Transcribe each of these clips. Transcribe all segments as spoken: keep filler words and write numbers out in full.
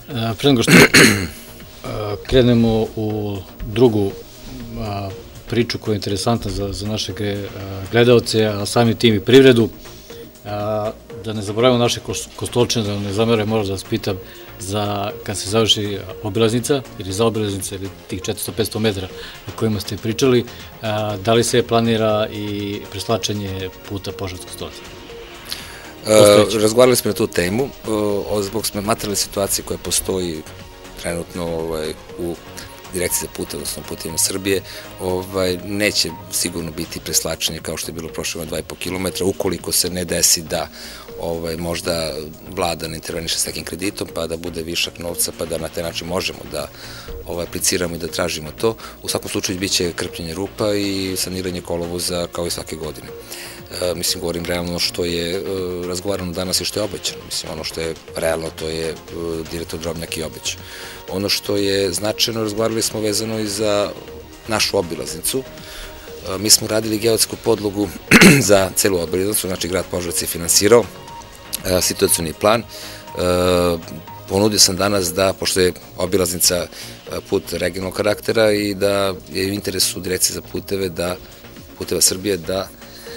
Pre nego što krenemo u drugu priču koja je interesantna za naše gledalce, a sami tim i privredu, da ne zaboravimo naše Kostolčane, da ne zamere, moram da vas pitam, za kad se završi obilaznica ili za obilaznica ili tih četiristo do petsto metara o kojima ste pričali, da li se planira i preslačenje puta Požarevac-Kostolac? Razgovarali smo na tu temu, zbog materijalne situacije koja postoji trenutno u Direkciji za puteve, odnosno Putevima Srbije, neće sigurno biti preslačenje kao što je bilo prošle dva i po kilometra, ukoliko se ne desi da možda vlada ne interveniše s nekim kreditom, pa da bude višak novca, pa da na taj način možemo da apliciramo i da tražimo to. U svakom slučaju biće krpljenje rupa i saniranje kolovoza kao i svake godine. Mislim, govorim realno ono što je razgovarano danas i što je obećano. Mislim, ono što je realno, to je direktor Drobnjak i obećao. Ono što je značajno, razgovarali smo vezano i za našu obilaznicu. Mi smo radili geodetsku podlogu za celu obilaznicu, znači grad Požarevac je finansirao situacioni plan. Ponudio sam danas da, pošto je obilaznica put regionalnog karaktera i da je u interesu Direkcije za puteve, da Puteva Srbije, da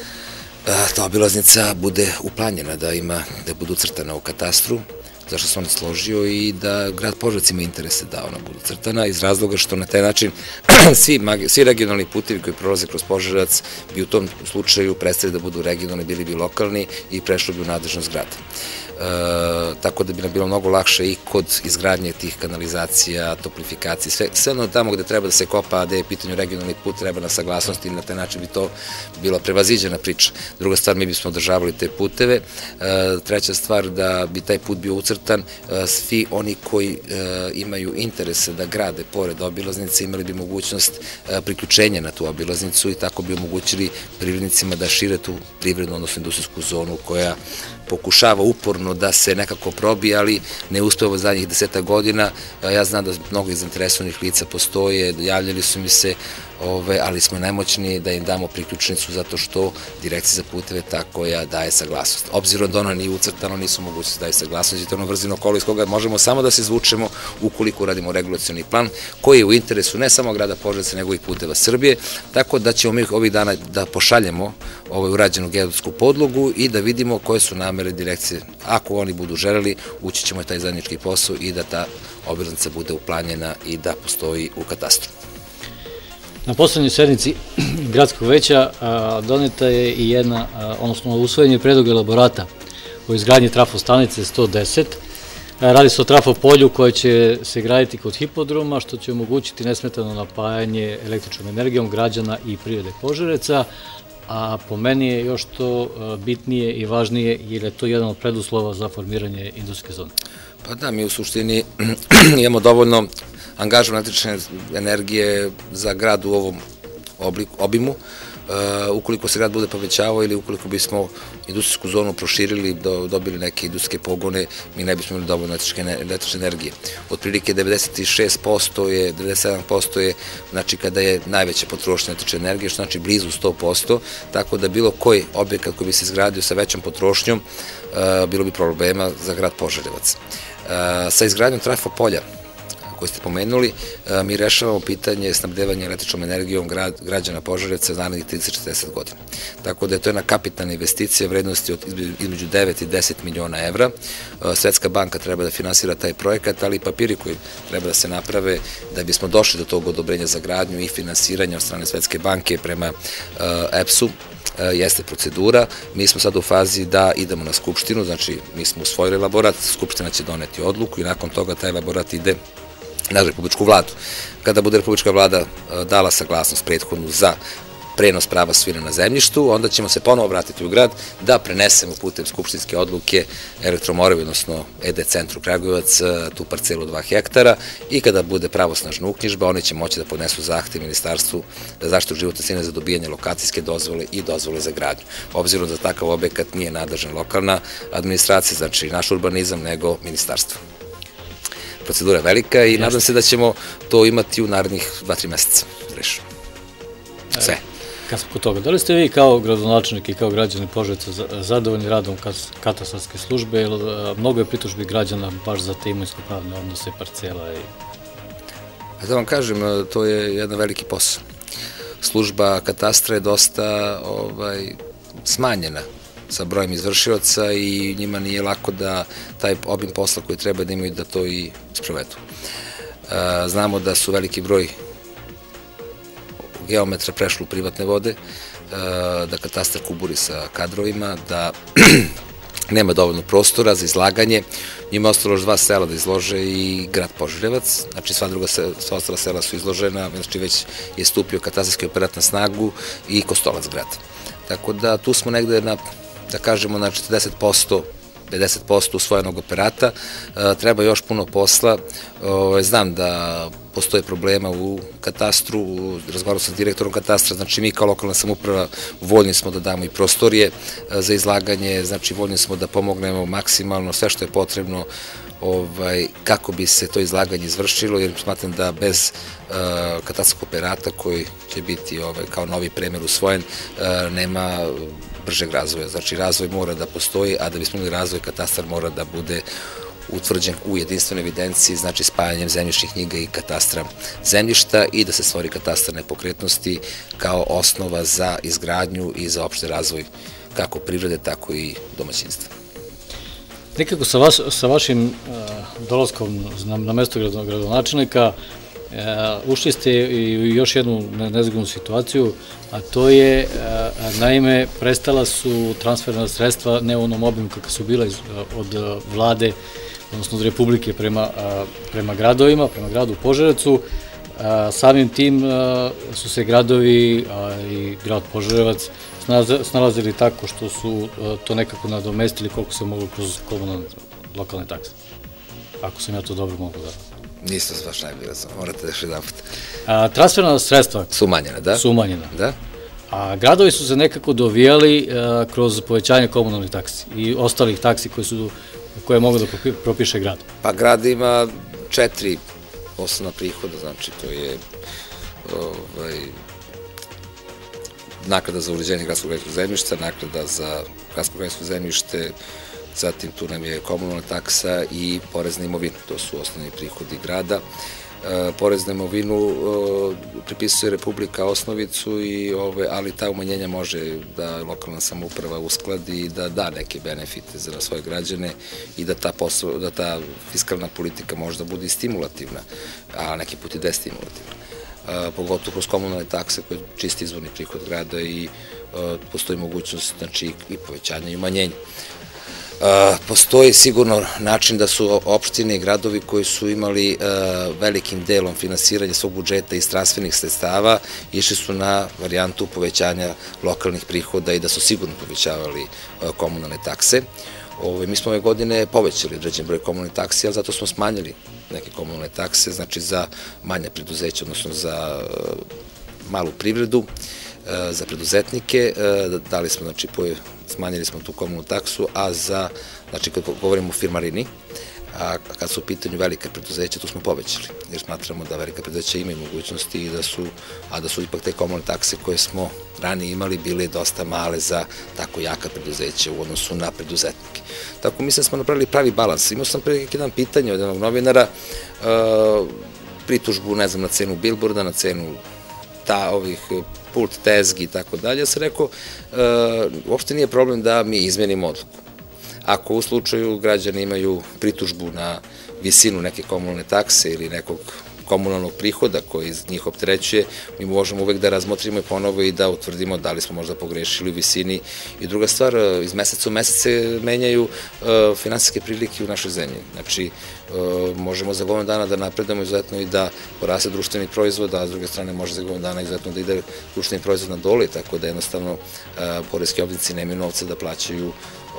ta obilaznica bude uplanjena, da ima, da bude ucrtana u katastru, zašto sam on složio i da grad Požarevac ima interese da ona bude ucrtana, iz razloga što na taj način svi regionalni putevi koji prolaze kroz Požarevac bi u tom slučaju prestali da budu regionalni, bili bi lokalni i prešli bi u nadležnost grada. Tako da bi nam bilo mnogo lakše i kod izgradnje tih kanalizacija, toplifikacije, sve ono tamo gde treba da se kopa, a gde je pitanju regionalni put, treba na saglasnosti i na taj način bi to bila prevaziđena priča. Druga stvar, mi bismo održavali te puteve. Treća stvar, da bi taj put bio ucrtan, svi oni koji imaju interese da grade pored obilaznice imali bi mogućnost priključenja na tu obilaznicu i tako bi omogućili privrednicima da šire tu privrednu, odnosno industrijsku zonu koja pokušava uporno da se nekako probije, ali ne uspeva od zadnjih deseta godina. Ja znam da mnogo zainteresovanih lica postoje, javljali su mi se, ali smo nemoćni da im damo priključnicu zato što Direkcija za puteve ta koja daje saglasnost. Obzirom da ona nije ucrtano, nisu mogući da daje saglasnost i to je ono vrzino kolo iz koga možemo samo da se izvučemo ukoliko radimo regulacioni plan koji je u interesu ne samo grada Požarevca, nego i Puteva Srbije, tako da ćemo mi ovih dana da pošaljemo urađenu geodetsku podlogu i da vidimo koje su namere Direkcije. Ako oni budu želeli, ući ćemo taj zajednički posao i da ta obilaznica bude uplanjena i da postoji u katastru. Na poslednjoj sednici gradskog veća doneta je i jedna, odnosno usvojen je predlog elaborata o izgradnji trafostanice sto deset. Radi se o trafopolju koje će se graditi kod hipodroma, što će omogućiti nesmetano napajanje električnom energijom građana i privrede Požarevca, a po meni je još to bitnije i važnije jer je to jedan od preduslova za formiranje industrijske zone. Pa da, mi u suštini imamo dovoljno angažman električne energije za grad u ovom obimu. Ukoliko se grad bude povećavao ili ukoliko bismo industrijsku zonu proširili, dobili neke industrijske pogone, mi ne bismo imali dovoljno električne energije. Otprilike devedeset šest posto je, devedeset sedam posto je, znači kada je najveća potrošnja električne energije, što znači blizu sto posto, tako da bilo koji objekat koji bi se izgradio sa većom potrošnjom, bilo bi problema za grad Požarevac. Sa izgradnjom trafopolja koje ste pomenuli, mi rešavamo pitanje snabdevanja električnom energijom građana Požarevca za narednih trideset do četrdeset godina. Tako da je to jedna kapitalna investicija vrednosti između devet i deset miliona evra. Svetska banka treba da finansira taj projekat, ali i papiri koji treba da se naprave da bismo došli do tog odobrenja za gradnju i finansiranja od strane Svetske banke prema E P S-u jeste procedura. Mi smo sad u fazi da idemo na Skupštinu, znači mi smo usvojili elaborat, Skupština će doneti odluku i nakon toga taj elaborat ide na Republičku vladu. Kada bude Republička vlada dala saglasnost prethodnu za prenos prava svojine na zemljištu, onda ćemo se ponovo vratiti u grad da prenesemo putem skupštinske odluke Elektromoravi, odnosno E D centru Kragujevac, tu parcelu dva hektara i kada bude pravosnažna uknjižba, oni će moći da podnesu zahtev Ministarstvu za zaštitu životne sredine za dobijanje lokacijske dozvole i dozvole za gradnju. Obzirom da takav objekat nije nadležna lokalna administracija, znači naš urbanizam, nego ministarstvo. Procedura je velika i nadam se da ćemo to imati u narednih dva do tri meseca. Rešimo. Sve. Kad smo kod toga, da li ste vi kao gradonačelnik i kao građani Požarevca zadovoljni radom katastarske službe, jer mnogo je pritužbi građana baš za te imovinsko-pravne odnose, parcela i... Da vam kažem, to je jedan veliki posao. Služba katastra je dosta smanjena sa brojem izvršioca i njima nije lako da taj obim posla koji treba da imaju da to i sprovedu. Znamo da su veliki broj geometra prešlo u privatne vode, da katastar kuburi sa kadrovima, da nema dovoljno prostora za izlaganje. Njima je ostalo još dva sela da izlože i grad Požarevac, znači sva druga, sva ostala sela su izložena, znači već je stupio katastarski operat na snagu i Kostolac grad. Tako da tu smo negde na, da kažemo, na četrdeset posto, pedeset posto usvojenog operata, treba još puno posla. Znam da postoje problema u katastru, razgovarao sam s direktorom katastra, znači mi kao lokalna samouprava voljni smo da damo i prostorije za izlaganje, znači voljni smo da pomognemo maksimalno sve što je potrebno kako bi se to izlaganje izvršilo, jer smatram da bez katastarskog operata koji će biti kao novi premer usvojen, nema bržeg razvoja. Znači razvoj mora da postoji, a da bismo imali razvoj, katastar mora da bude utvrđen u jedinstvenoj evidenciji, znači spajanjem zemljišnih knjiga i katastra zemljišta i da se stvori katastar nepokretnosti kao osnova za izgradnju i za opšte razvoj kako privrede, tako i domaćinstva. Nekako sa vašim dolaskom na mesto gradonačelnika ušli ste i još jednu nezgodnu situaciju, a to je, naime, prestala su transferna sredstva ne u onom obimu kakva su bila od vlade, odnosno od Republike prema gradovima, prema gradu Požarevcu. Samim tim su se gradovi i grad Požarevac snalazili tako što su to nekako nadomestili koliko se moglo kroz komunalne lokalne takse. Ako sam ja to dobro mogu da... Nisam se baš najbolje razumio, morate da još jedan put. Transferna sredstva su umanjena, da? Su umanjena. Da. A gradovi su se nekako dovijali kroz povećanje komunalnih taksi i ostalih taksi koje mogu da propiše grad. Pa grad ima četiri osnovna prihoda, znači to je naknada za uređenje gradskog građevinskog zemljišta, naknada za gradsko građevinsko zemljište, zatim tu nam je komunalna taksa i porez na imovinu, to su osnovni prihodi grada. Porez na imovinu pripisuje Republika osnovicu, ali ta umanjenja može da lokalna samouprava uskladi i da da neke benefite za svoje građane i da ta fiskalna politika možda bude i stimulativna, a neki put i destimulativna. Pogotovo kroz komunalne takse koje je čisti izvorni prihod grada i postoji mogućnost i povećanja i umanjenja. Postoji sigurno način da su opštine i gradovi koji su imali velikim delom finansiranja svog budžeta iz transfernih sredstava išli su na varijantu povećanja lokalnih prihoda i da su sigurno povećavali komunalne takse. Mi smo ove godine povećali određen broj komunalnih taksi, ali zato smo smanjili neke komunalne takse, znači za manja preduzeća, odnosno za malu privredu, za preduzetnike, dali smo, znači, smanjili smo tu komunalnu taksu, a za, znači, kad govorimo o firmarini, a kad su u pitanju velike preduzeća, tu smo povećali, jer smatramo da velika preduzeća imaju mogućnosti, a da su ipak te komunalne takse koje smo ranije imali bile dosta male za tako jaka preduzeća u odnosu na preduzetnike. Tako mislim da smo napravili pravi balans. Imao sam pre jedan pitanje od jednog novinara, pritužbu, ne znam, na cenu bilborda, na cenu ovih pult, tezgi i tako dalje. Ja sam rekao, uopšte nije problem da mi izmenimo odluku. Ako u slučaju građani imaju pritužbu na visinu neke komunalne takse ili nekog komunalnog prihoda koji njih opterećuje, mi možemo uvek da razmotrimo i ponovo i da utvrdimo da li smo možda pogrešili u visini. I druga stvar, iz meseca u mesec se menjaju finansijske prilike u našoj zemlji. Znači, možemo za godinu dana da napredamo izuzetno i da poraste društveni proizvod, a s druge strane može za godinu dana izuzetno da ide društveni proizvod na dole, tako da jednostavno poreski obveznici nemaju novca da plaćaju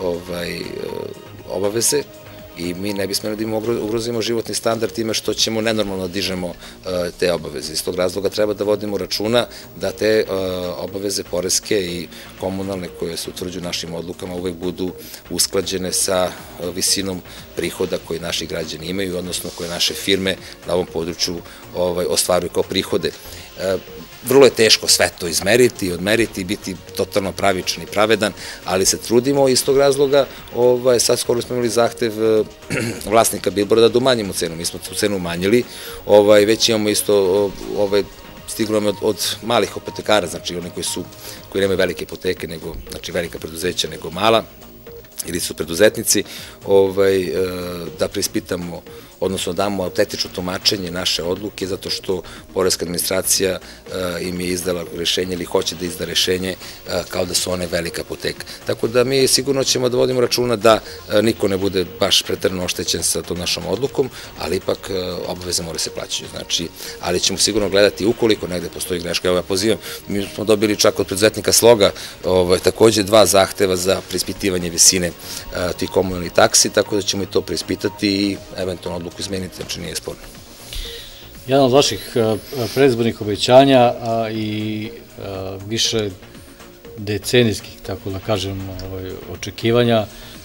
obaveze. I mi ne bismo da im ugrozimo životni standard time što ćemo nenormalno dižemo te obaveze. Iz tog razloga treba da vodimo računa da te obaveze poreske i komunalne koje se utvrđuju našim odlukama uvek budu usklađene sa visinom prihoda koji naši građani imaju, odnosno koje naše firme na ovom području ostvaruju kao prihode. vrlo je teško sve to izmeriti, odmeriti, biti totalno pravičan i pravedan, ali se trudimo iz tog razloga, sad skoro smo imali zahtev vlasnika bilborda da umanjimo cenu, mi smo tu cenu umanjili, već imamo isto, stiglo nam od malih hipotekara, znači oni koji su, koji nemaju velike hipoteke, nego, znači velika preduzeća nego mala, ili su preduzetnici, da preispitamo, odnosno damo autentično tumačenje naše odluke, zato što poreska administracija im je izdala rešenje ili hoće da izda rešenje kao da su one velika hipoteka. Tako da mi sigurno ćemo da vodimo računa da niko ne bude baš preterano oštećen sa tom našom odlukom, ali ipak obaveze mora se plaćaju. Znači, ali ćemo sigurno gledati ukoliko negde postoji greška. Evo ja pozivam, mi smo dobili čak od preduzetnika Sloga takođe dva zahteva za preispitivanje visine tih komunalnih taksi, tako da ćemo i to preispitati i eventualno odluku izmeniti, znači nije sporno. Jedan od vaših predizbornih obećanja i više decenijskih, tako da kažem, očekivanja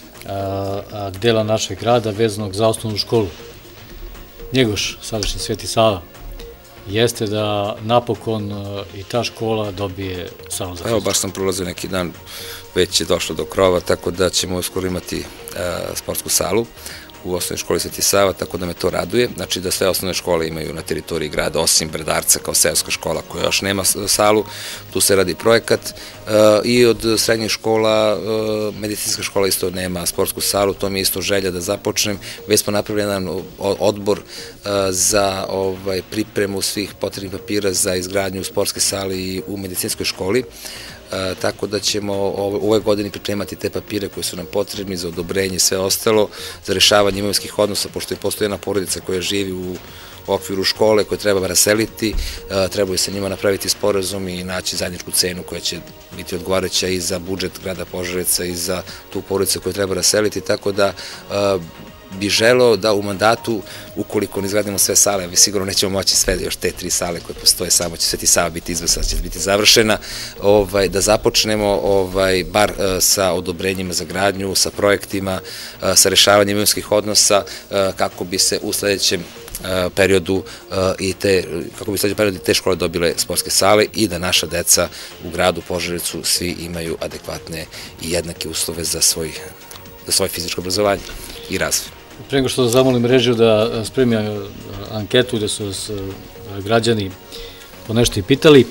dela našeg grada vezanog za osnovnu školu Njegoš, sadašnji Sveti Sava, jeste da napokon i ta škola dobije samozaštitu. Evo, baš sam prolazio neki dan, već je došlo do krova, tako da ćemo uskoro imati sportsku salu u osnovnoj školi Sveti Sava, tako da me to raduje. Znači da sve osnovne škole imaju na teritoriji grada, osim Brdarca kao seoska škola koja još nema salu, tu se radi projekat i od srednjih škola, medicinska škola isto nema sportsku salu, to mi je isto želja da započnem. Već smo napravili jedan odbor za pripremu svih potrebnih papira za izgradnju sportske sale i u medicinskoj školi, tako da ćemo u ovoj godini pripremati te papire koji su nam potrebni za odobrenje i sve ostalo, za rešavanje imovinskih odnosa, pošto je postoji jedna porodica koja živi u okviru škole koje treba raseliti, trebaju se njima napraviti sporazum i naći zajedničku cenu koja će biti odgovarajuća i za budžet grada Požarevca i za tu porodicu koju treba raseliti, tako da bi želeo da u mandatu, ukoliko ne izgradimo sve sale, vi sigurno nećemo moći sve, još te tri sale koje postoje, samo će Sveti Sava biti izvesna, će biti završena, da započnemo bar sa odobrenjima za gradnju, sa projektima, sa rešavanjem imovinskih odnosa, kako bi se u sledećem periodu i te, kako bi u sledećem periodu te škole dobile sportske sale i da naša deca u gradu Požarevcu svi imaju adekvatne i jednake uslove za svoje fizičko obrazovanje i razvoj. Pre nego što zamolim režiju da spremi anketu gde su vas građani po nešto i pitali,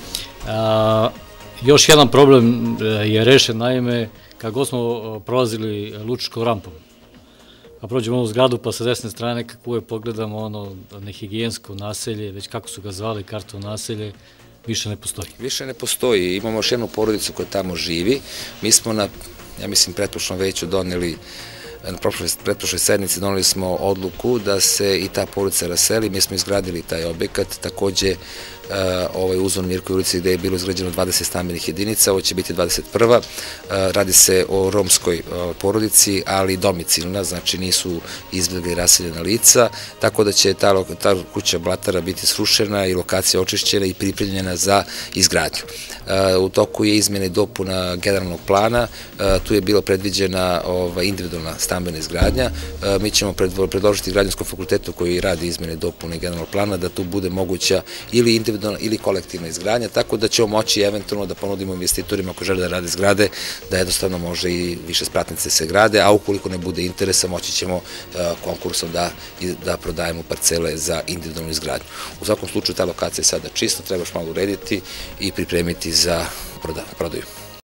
još jedan problem je rešen, naime, kad god smo prolazili Lučičkom rampom, a prođemo ovu zgradu pa sa desne strane nekako uvek pogledamo ono nehigijensko naselje, već kako su ga zvali, karton naselje, više ne postoji. Više ne postoji, imamo još jednu porodicu koja tamo živi, mi smo na, ja mislim, pretprošlom veću doneli, na pretprošloj sednici doneli smo odluku da se i ta porodica raseli, mi smo izgradili taj objekat, takođe ovaj uzon Mirkoj ulici gde je bilo izgrađeno dvadeset stambenih jedinica, ovo će biti dvadeset prva. Radi se o romskoj porodici, ali domicilna, znači nisu izbjegli raseljena lica, tako da će ta kuća Blatara biti srušena i lokacija očišćena i pripremljena za izgradnju. U toku je izmjena i dopuna generalnog plana, tu je bila predviđena individualna stambena izgradnja, mi ćemo predložiti Građanskom fakultetu koji radi izmjene i dopune generalnog plana da tu bude moguća ili individualna ili kolektivna izgradnja, tako da ćemo moći eventualno da ponudimo investitorima ako žele da rade zgrade, da jednostavno može i više spratnice se grade, a ukoliko ne bude interesa moći ćemo konkursom da prodajemo parcele za individualnu izgradnju. U svakom slučaju ta lokacija je sada čista, treba još malo urediti i pripremiti za prodaju.